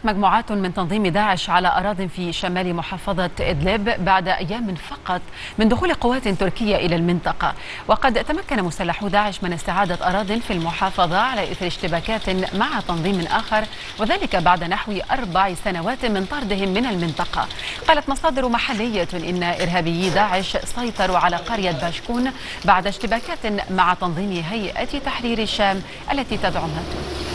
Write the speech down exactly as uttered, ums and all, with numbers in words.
سيطرت مجموعات من تنظيم داعش على أراضٍ في شمال محافظة إدلب بعد أيام فقط من دخول قوات تركية إلى المنطقة. وقد تمكن مسلحو داعش من استعادة أراضٍ في المحافظة على إثر اشتباكات مع تنظيم آخر، وذلك بعد نحو أربع سنوات من طردهم من المنطقة. قالت مصادر محلية إن إرهابيي داعش سيطروا على قرية باشكون بعد اشتباكات مع تنظيم هيئة تحرير الشام التي تدعمها تركيا.